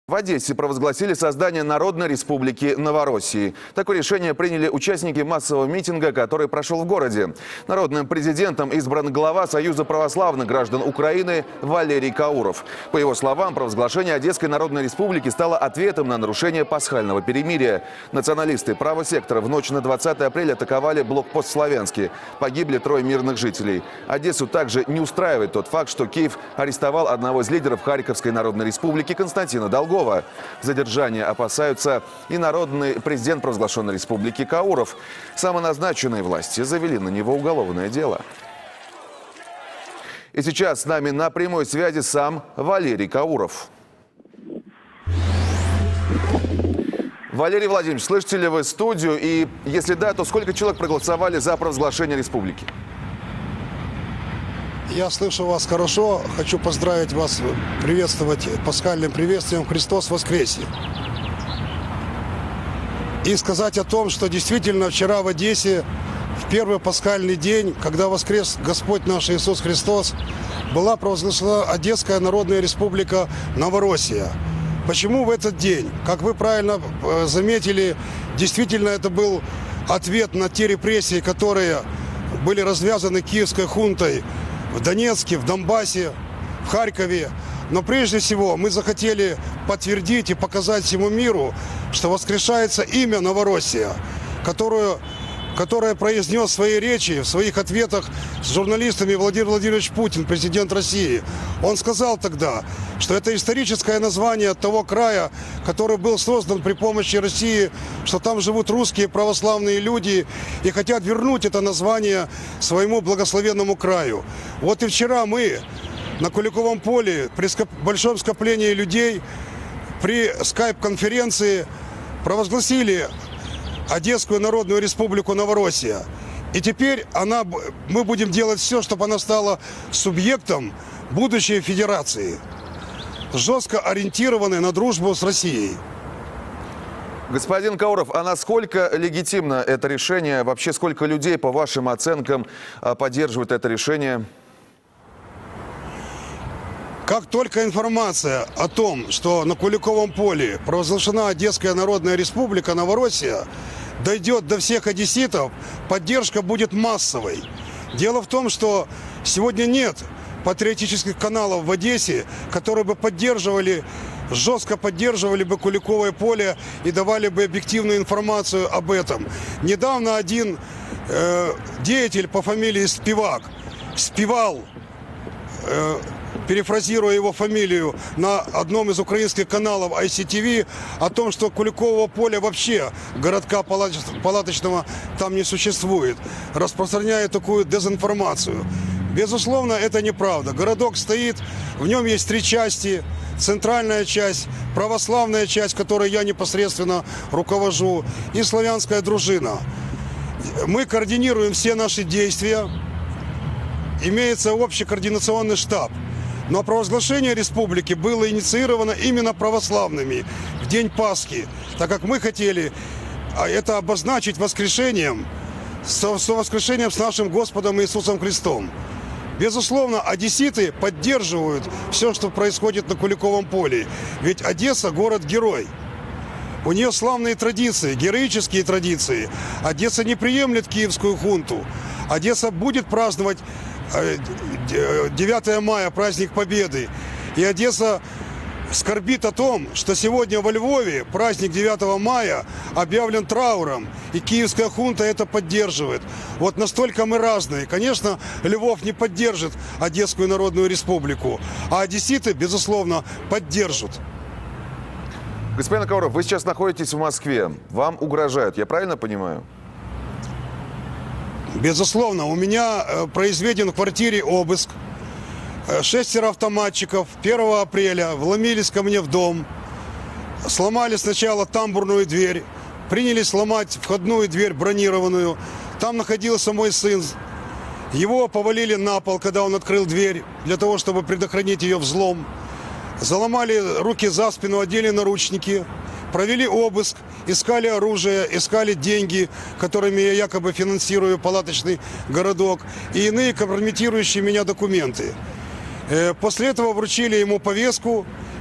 В Одессе провозгласили создание Народной Республики Новороссии. Такое решение приняли участники массового митинга, который прошел в городе. Народным президентом избран глава Союза православных граждан Украины Валерий Кауров. По его словам, провозглашение Одесской Народной Республики стало ответом на нарушение пасхального перемирия. Националисты правого сектора в ночь на 20 апреля атаковали блокпост Славянский. Погибли 3 мирных жителей. Одессу также не устраивает тот факт, что Киев арестовал одного из лидеров Харьковской Народной Республики Константина Долгова. Задержания опасаются и народный президент провозглашенной республики Кауров. Самоназначенные власти завели на него уголовное дело. И сейчас с нами на прямой связи сам Валерий Кауров. Валерий Владимирович, слышите ли вы студию? И если да, то сколько человек проголосовали за провозглашение республики? Я слышу вас хорошо. Хочу поздравить вас, приветствовать пасхальным приветствием «Христос воскресе!» И сказать о том, что действительно вчера в Одессе, в первый пасхальный день, когда воскрес Господь наш Иисус Христос, была провозглашена Одесская Народная Республика Новороссия. Почему в этот день? Как вы правильно заметили, действительно это был ответ на те репрессии, которые были развязаны киевской хунтой в Донецке, в Донбассе, в Харькове. Но прежде всего мы захотели подтвердить и показать всему миру, что воскрешается имя Новороссия, которое произнес в своей речи, в своих ответах с журналистами Владимир Владимирович Путин, президент России. Он сказал тогда, что это историческое название того края, который был создан при помощи России, что там живут русские православные люди и хотят вернуть это название своему благословенному краю. Вот и вчера мы на Куликовом поле при большом скоплении людей при скайп-конференции провозгласили Одесскую Народную Республику Новороссия. И теперь мы будем делать все, чтобы она стала субъектом будущей федерации, жестко ориентированной на дружбу с Россией. Господин Кауров, а насколько легитимно это решение? Вообще, сколько людей, по вашим оценкам, поддерживают это решение? Как только информация о том, что на Куликовом поле провозглашена Одесская Народная Республика Новороссия, дойдет до всех одесситов, поддержка будет массовой. Дело в том, что сегодня нет патриотических каналов в Одессе, которые бы жестко поддерживали бы Куликовое поле и давали бы объективную информацию об этом. Недавно один деятель по фамилии Спивак спевал, перефразируя его фамилию, на одном из украинских каналов ICTV о том, что Куликового поля вообще, городка палаточного, там не существует, распространяя такую дезинформацию. Безусловно, это неправда. Городок стоит, в нем есть 3 части. Центральная часть, православная часть, которой я непосредственно руковожу, и славянская дружина. Мы координируем все наши действия. Имеется общий координационный штаб. Но провозглашение республики было инициировано именно православными в день Пасхи, так как мы хотели это обозначить воскрешением, воскрешением с нашим Господом Иисусом Христом. Безусловно, одесситы поддерживают все, что происходит на Куликовом поле. Ведь Одесса – город-герой. У нее славные традиции, героические традиции. Одесса не приемлет киевскую хунту. Одесса будет праздновать 9 мая, праздник Победы. И Одесса скорбит о том, что сегодня во Львове праздник 9 мая объявлен трауром, и киевская хунта это поддерживает. Вот настолько мы разные. Конечно, Львов не поддержит Одесскую Народную Республику, а одесситы, безусловно, поддержат. Господин Кауров, вы сейчас находитесь в Москве. Вам угрожают, я правильно понимаю? Безусловно, у меня произведен в квартире обыск. 6 автоматчиков 1 апреля вломились ко мне в дом, сломали сначала тамбурную дверь, принялись ломать входную дверь бронированную. Там находился мой сын. Его повалили на пол, когда он открыл дверь, для того, чтобы предохранить ее взлом. Заломали руки за спину, одели наручники. Провели обыск, искали оружие, искали деньги, которыми я якобы финансирую палаточный городок, и иные компрометирующие меня документы. После этого вручили ему повестку,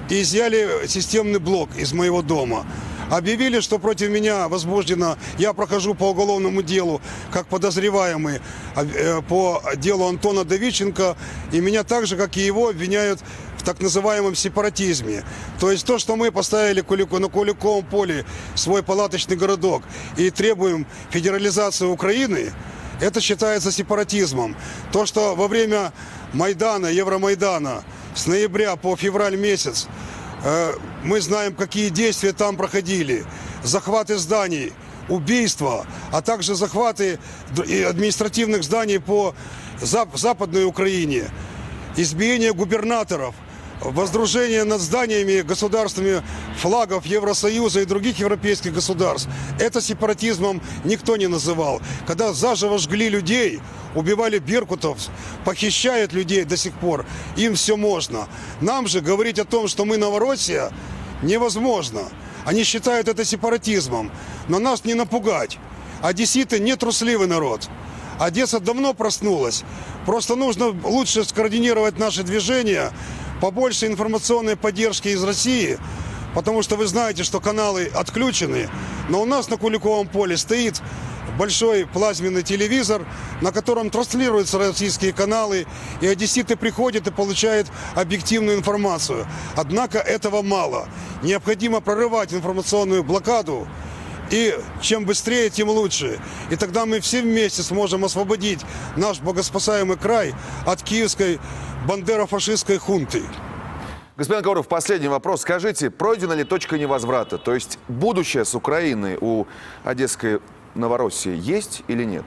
и изъяли системный блок из моего дома. Объявили, что против меня возбуждено, я прохожу по уголовному делу как подозреваемый по делу Антона Давидченко, и меня так же, как и его, обвиняют в так называемом сепаратизме. То есть то, что мы поставили на Куликовом поле свой палаточный городок и требуем федерализации Украины, это считается сепаратизмом. То, что во время Майдана, Евромайдана, с ноября по февраль месяц, мы знаем, какие действия там проходили. Захваты зданий, убийства, а также захваты административных зданий по Западной Украине, избиение губернаторов, воздружение над зданиями государствами флагов Евросоюза и других европейских государств. Это сепаратизмом никто не называл. Когда заживо жгли людей, убивали беркутов, похищают людей до сих пор, им все можно. Нам же говорить о том, что мы Новороссия, невозможно. Они считают это сепаратизмом. Но нас не напугать. Одесситы не трусливый народ. Одесса давно проснулась. Просто нужно лучше скоординировать наши движения, побольше информационной поддержки из России, потому что вы знаете, что каналы отключены, но у нас на Куликовом поле стоит большой плазменный телевизор, на котором транслируются российские каналы, и одесситы приходят и получают объективную информацию. Однако этого мало. Необходимо прорывать информационную блокаду, и чем быстрее, тем лучше. И тогда мы все вместе сможем освободить наш богоспасаемый край от киевской бандеро-фашистской хунты. Господин Кауров, последний вопрос. Скажите, пройдена ли точка невозврата? То есть будущее с Украиной у Одесской Новороссии есть или нет?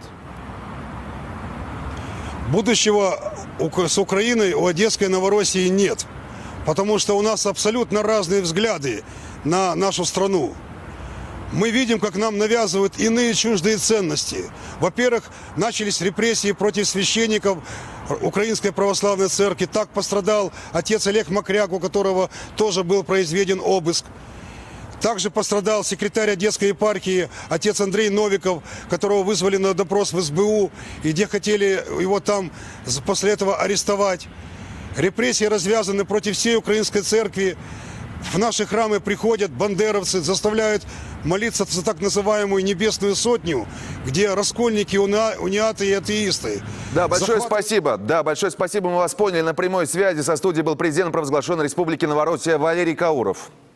Будущего с Украиной у Одесской Новороссии нет. Потому что у нас абсолютно разные взгляды на нашу страну. Мы видим, как нам навязывают иные чуждые ценности. Во-первых, начались репрессии против священников Украинской Православной Церкви. Так пострадал отец Олег Макряк, у которого тоже был произведен обыск. Также пострадал секретарь Одесской епархии, отец Андрей Новиков, которого вызвали на допрос в СБУ, и где хотели его там после этого арестовать. Репрессии развязаны против всей Украинской Церкви. В наши храмы приходят бандеровцы, заставляют молиться за так называемую Небесную Сотню, где раскольники, униаты и атеисты. Да, большое спасибо. Да, большое спасибо. Мы вас поняли. На прямой связи со студией был президент провозглашенной Республики Новороссия Валерий Кауров.